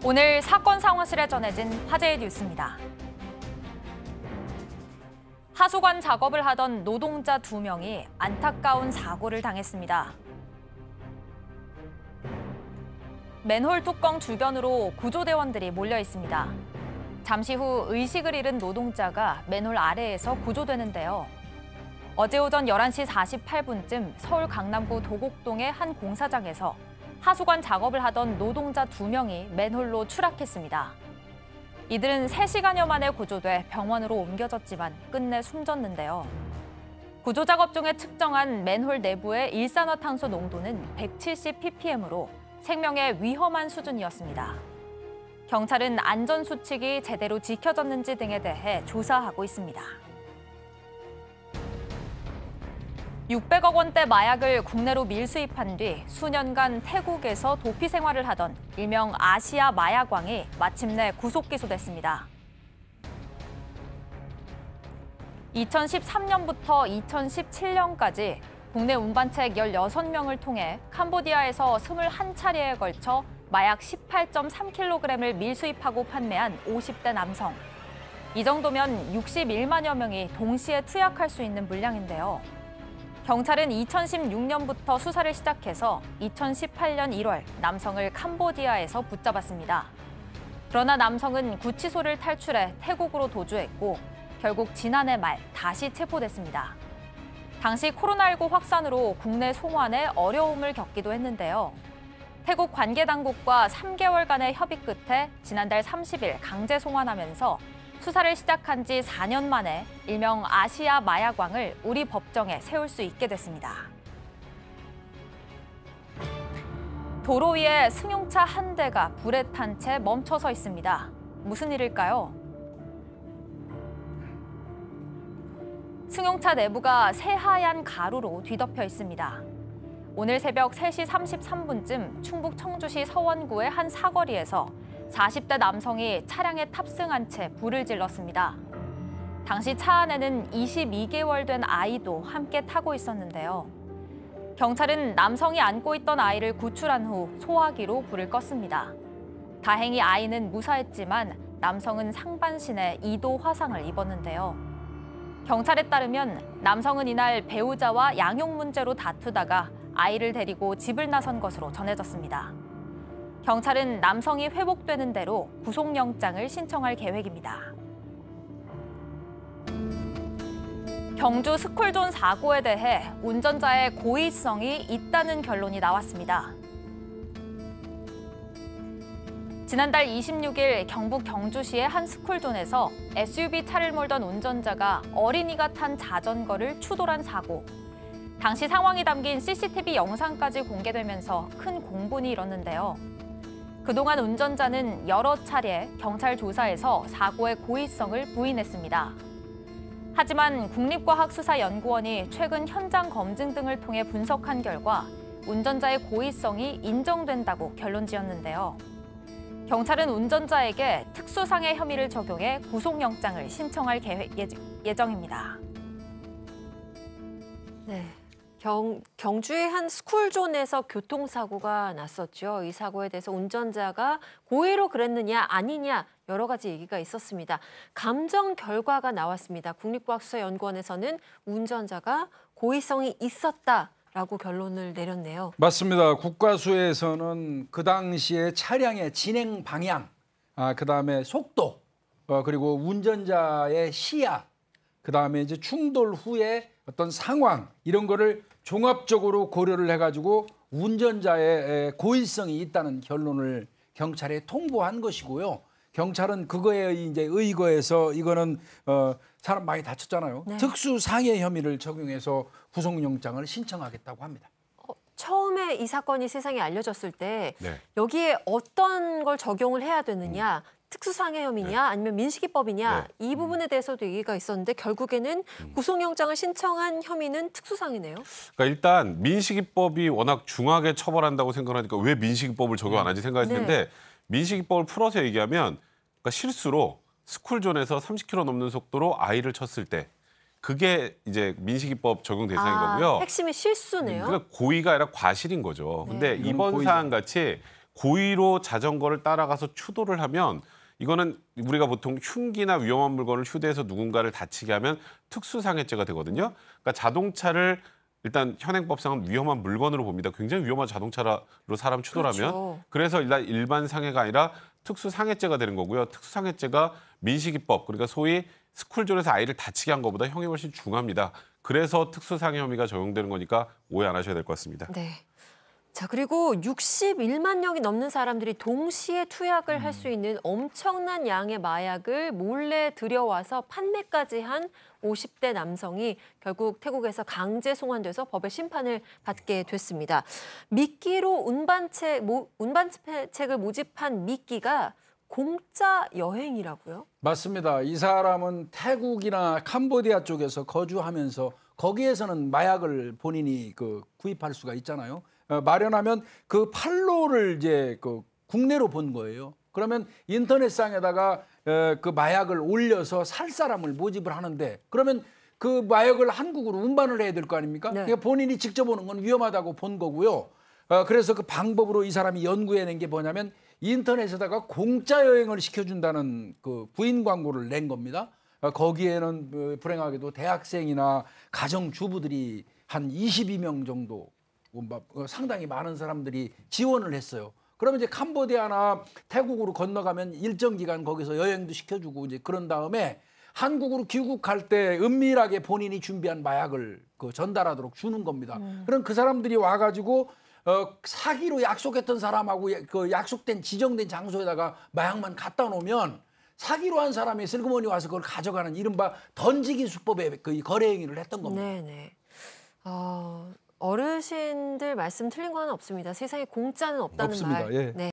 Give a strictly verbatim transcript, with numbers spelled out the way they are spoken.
오늘 사건 상황실에 전해진 화제의 뉴스입니다. 하수관 작업을 하던 노동자 두 명이 안타까운 사고를 당했습니다. 맨홀 뚜껑 주변으로 구조대원들이 몰려 있습니다. 잠시 후 의식을 잃은 노동자가 맨홀 아래에서 구조되는데요. 어제 오전 열한 시 사십팔 분쯤 서울 강남구 도곡동의 한 공사장에서 하수관 작업을 하던 노동자 두 명이 맨홀로 추락했습니다. 이들은 세 시간여 만에 구조돼 병원으로 옮겨졌지만 끝내 숨졌는데요. 구조 작업 중에 측정한 맨홀 내부의 일산화탄소 농도는 백칠십 ppm으로 생명에 위험한 수준이었습니다. 경찰은 안전수칙이 제대로 지켜졌는지 등에 대해 조사하고 있습니다. 육백억 원대 마약을 국내로 밀수입한 뒤 수년간 태국에서 도피 생활을 하던 일명 아시아 마약왕이 마침내 구속 기소됐습니다. 이천십삼 년부터 이천십칠 년까지 국내 운반책 열여섯 명을 통해 캄보디아에서 이십일 차례에 걸쳐 마약 십팔 점 삼 킬로그램을 밀수입하고 판매한 오십 대 남성. 이 정도면 육십일만여 명이 동시에 투약할 수 있는 물량인데요. 경찰은 이천십육 년부터 수사를 시작해서 이천십팔 년 일월 남성을 캄보디아에서 붙잡았습니다. 그러나 남성은 구치소를 탈출해 태국으로 도주했고 결국 지난해 말 다시 체포됐습니다. 당시 코로나십구 확산으로 국내 송환에 어려움을 겪기도 했는데요. 태국 관계당국과 삼 개월간의 협의 끝에 지난달 삼십 일 강제 송환하면서 수사를 시작한 지 사 년 만에 일명 아시아 마약왕을 우리 법정에 세울 수 있게 됐습니다. 도로 위에 승용차 한 대가 불에 탄 채 멈춰서 있습니다. 무슨 일일까요? 승용차 내부가 새하얀 가루로 뒤덮여 있습니다. 오늘 새벽 세 시 삼십삼 분쯤 충북 청주시 서원구의 한 사거리에서 사십 대 남성이 차량에 탑승한 채 불을 질렀습니다. 당시 차 안에는 이십이 개월 된 아이도 함께 타고 있었는데요. 경찰은 남성이 안고 있던 아이를 구출한 후 소화기로 불을 껐습니다. 다행히 아이는 무사했지만 남성은 상반신에 이 도 화상을 입었는데요. 경찰에 따르면 남성은 이날 배우자와 양육 문제로 다투다가 아이를 데리고 집을 나선 것으로 전해졌습니다. 경찰은 남성이 회복되는 대로 구속영장을 신청할 계획입니다. 경주 스쿨존 사고에 대해 운전자의 고의성이 있다는 결론이 나왔습니다. 지난달 이십육 일 경북 경주시의 한 스쿨존에서 에스유브이 차를 몰던 운전자가 어린이가 탄 자전거를 추돌한 사고. 당시 상황이 담긴 씨씨티비 영상까지 공개되면서 큰 공분이 일었는데요. 그동안 운전자는 여러 차례 경찰 조사에서 사고의 고의성을 부인했습니다. 하지만 국립과학수사연구원이 최근 현장 검증 등을 통해 분석한 결과 운전자의 고의성이 인정된다고 결론지었는데요. 경찰은 운전자에게 특수상해 혐의를 적용해 구속영장을 신청할 계획 예정입니다. 네. 경, 경주의 한 스쿨존에서 교통사고가 났었죠. 이 사고에 대해서 운전자가 고의로 그랬느냐 아니냐 여러 가지 얘기가 있었습니다. 감정 결과가 나왔습니다. 국립과학수사연구원에서는 운전자가 고의성이 있었다라고 결론을 내렸네요. 맞습니다. 국과수에서는 그 당시에 차량의 진행 방향, 아, 그다음에 속도, 어, 그리고 운전자의 시야, 그다음에 이제 충돌 후에 어떤 상황 이런 거를 종합적으로 고려를 해가지고 운전자의 고의성이 있다는 결론을 경찰에 통보한 것이고요. 경찰은 그거에 이제 의거해서 이거는 어, 사람 많이 다쳤잖아요. 네. 특수상해 혐의를 적용해서 구속영장을 신청하겠다고 합니다. 어, 처음에 이 사건이 세상에 알려졌을 때 네. 여기에 어떤 걸 적용을 해야 되느냐. 음. 특수상해 혐의냐 네. 아니면 민식이법이냐 네. 이 부분에 대해서도 얘기가 있었는데 결국에는 음. 구속영장을 신청한 혐의는 특수상이네요. 그러니까 일단 민식이법이 워낙 중하게 처벌한다고 생각하니까 왜 민식이법을 적용 안 하지 생각했을 네. 텐데 민식이법을 풀어서 얘기하면 그러니까 실수로 스쿨존에서 삼십 킬로미터 넘는 속도로 아이를 쳤을 때 그게 이제 민식이법 적용 대상인 아, 거고요. 핵심이 실수네요. 그러니까 고의가 아니라 과실인 거죠. 네. 근데 이번 사안 같이 고의로 자전거를 따라가서 추돌을 하면 이거는 우리가 보통 흉기나 위험한 물건을 휴대해서 누군가를 다치게 하면 특수상해죄가 되거든요. 그러니까 자동차를 일단 현행법상은 위험한 물건으로 봅니다. 굉장히 위험한 자동차로 사람 추돌하면. 그렇죠. 그래서 일단 일반 상해가 아니라 특수상해죄가 되는 거고요. 특수상해죄가 민식이법, 그러니까 소위 스쿨존에서 아이를 다치게 한 것보다 형이 훨씬 중합니다. 그래서 특수상해 혐의가 적용되는 거니까 오해 안 하셔야 될 것 같습니다. 네. 자, 그리고 육십일만 명이 넘는 사람들이 동시에 투약을 할 수 있는 엄청난 양의 마약을 몰래 들여와서 판매까지 한 오십 대 남성이 결국 태국에서 강제 송환돼서 법의 심판을 받게 됐습니다. 미끼로 운반책, 모, 운반책을 모집한 미끼가 공짜 여행이라고요? 맞습니다. 이 사람은 태국이나 캄보디아 쪽에서 거주하면서 거기에서는 마약을 본인이 그 구입할 수가 있잖아요. 어, 마련하면 그 판로를 이제 그 국내로 본 거예요. 그러면 인터넷상에다가 어, 그 마약을 올려서 살 사람을 모집을 하는데 그러면 그 마약을 한국으로 운반을 해야 될 거 아닙니까? 네. 그러니까 본인이 직접 오는 건 위험하다고 본 거고요. 어, 그래서 그 방법으로 이 사람이 연구해낸 게 뭐냐면 인터넷에다가 공짜 여행을 시켜준다는 그 구인 광고를 낸 겁니다. 어, 거기에는 어, 불행하게도 대학생이나 가정주부들이 한 이십이 명 정도 어, 상당히 많은 사람들이 지원을 했어요. 그러면 이제 캄보디아나 태국으로 건너가면 일정 기간 거기서 여행도 시켜주고 이제 그런 다음에 한국으로 귀국할 때 은밀하게 본인이 준비한 마약을 그 전달하도록 주는 겁니다. 음. 그럼 그 사람들이 와가지고 어, 사기로 약속했던 사람하고 그 약속된 지정된 장소에다가 마약만 갖다 놓으면 사기로 한 사람이 슬그머니 와서 그걸 가져가는 이른바 던지기 수법의 그 거래 행위를 했던 겁니다. 네네. 어, 어르신들 말씀 틀린 거 하나 없습니다. 세상에 공짜는 없다는 없습니다. 말. 예. 네.